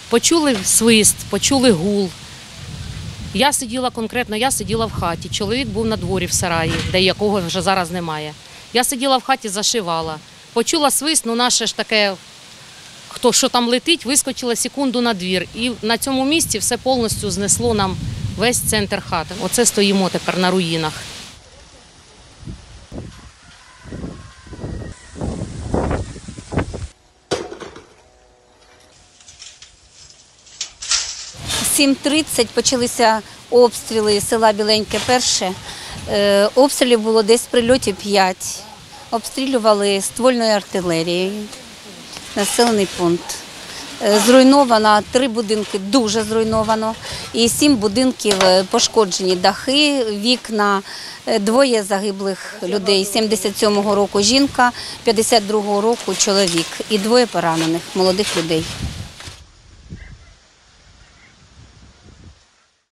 Почули свист, почули гул. Я сиділа в хаті, чоловік був на дворі в сараї, де якого вже зараз немає. Я сиділа в хаті, зашивала. Почула свист, наше ж таке, хто що там летить, вискочила секунду на двір. І на цьому місці все повністю знесло нам весь центр хати. Оце стоїмо тепер на руїнах. О 7:30 почалися обстріли села Біленьке перше. Обстрілів було десь прильотів 5. Обстрілювали ствольною артилерією. Населений пункт. Зруйновано 3 будинки, дуже зруйновано. І 7 будинків пошкоджені дахи, вікна. 2 загиблих людей. 77-го року жінка, 52-го року чоловік. І 2 поранених молодих людей.